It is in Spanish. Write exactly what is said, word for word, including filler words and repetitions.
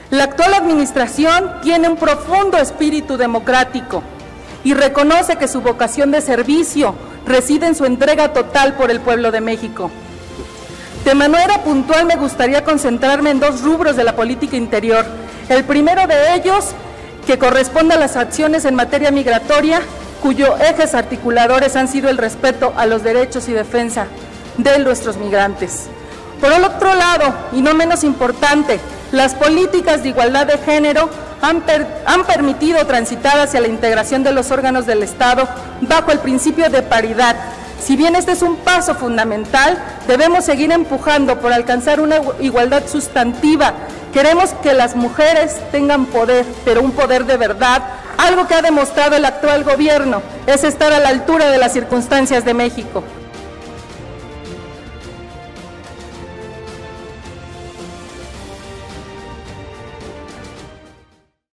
La actual administración tiene un profundo espíritu democrático y reconoce que su vocación de servicio reside en su entrega total por el pueblo de México. De manera puntual me gustaría concentrarme en dos rubros de la política interior. El primero de ellos, que corresponde a las acciones en materia migratoria, cuyos ejes articuladores han sido el respeto a los derechos y defensa de nuestros migrantes. Por el otro lado, y no menos importante, las políticas de igualdad de género han, per, han permitido transitar hacia la integración de los órganos del Estado bajo el principio de paridad. Si bien este es un paso fundamental, debemos seguir empujando por alcanzar una igualdad sustantiva. Queremos que las mujeres tengan poder, pero un poder de verdad. Algo que ha demostrado el actual gobierno es estar a la altura de las circunstancias de México.